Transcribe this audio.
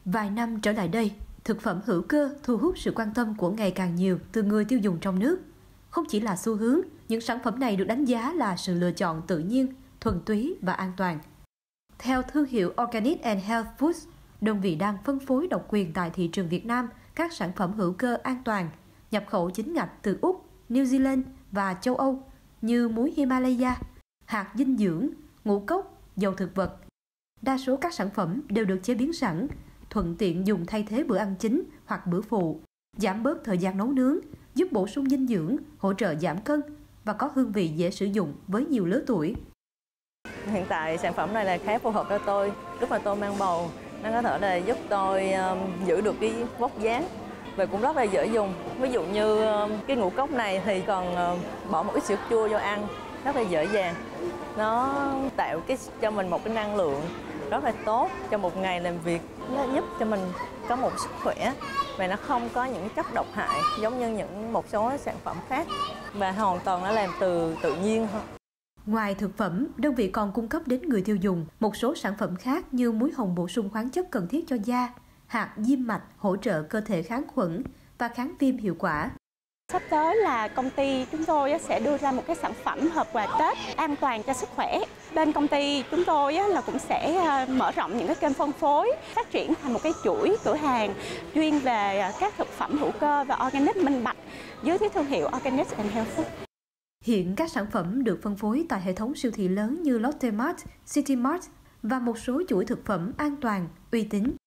Vài năm trở lại đây, thực phẩm hữu cơ thu hút sự quan tâm của ngày càng nhiều từ người tiêu dùng trong nước. Không chỉ là xu hướng, những sản phẩm này được đánh giá là sự lựa chọn tự nhiên, thuần túy và an toàn. Theo thương hiệu Organic and Health Foods, đơn vị đang phân phối độc quyền tại thị trường Việt Nam các sản phẩm hữu cơ an toàn, nhập khẩu chính ngạch từ Úc, New Zealand và châu Âu như muối Himalaya, hạt dinh dưỡng, ngũ cốc, dầu thực vật. Đa số các sản phẩm đều được chế biến sẵn, thuận tiện dùng thay thế bữa ăn chính hoặc bữa phụ, giảm bớt thời gian nấu nướng, giúp bổ sung dinh dưỡng, hỗ trợ giảm cân và có hương vị dễ sử dụng với nhiều lứa tuổi. Hiện tại sản phẩm này là khá phù hợp cho tôi. Lúc mà tôi mang bầu, nó có thể là giúp tôi giữ được cái vóc dáng và cũng rất là dễ dùng. Ví dụ như cái ngũ cốc này thì còn bỏ một ít sữa chua vô ăn, rất là dễ dàng. Nó tạo cho mình một cái năng lượng rất là tốt cho một ngày làm việc. Nó giúp cho mình có một sức khỏe và nó không có những chất độc hại giống như một số sản phẩm khác, và hoàn toàn nó làm từ tự nhiên thôi. Ngoài thực phẩm, đơn vị còn cung cấp đến người tiêu dùng một số sản phẩm khác như muối hồng bổ sung khoáng chất cần thiết cho da, hạt diêm mạch hỗ trợ cơ thể kháng khuẩn và kháng viêm hiệu quả. Sắp tới là công ty chúng tôi sẽ đưa ra một cái sản phẩm hộp quà Tết an toàn cho sức khỏe. Bên công ty chúng tôi là cũng sẽ mở rộng những cái kênh phân phối, phát triển thành một cái chuỗi cửa hàng chuyên về các thực phẩm hữu cơ và organic minh bạch dưới cái thương hiệu Organic and Health Food. Hiện các sản phẩm được phân phối tại hệ thống siêu thị lớn như Lotte Mart, City Mart và một số chuỗi thực phẩm an toàn, uy tín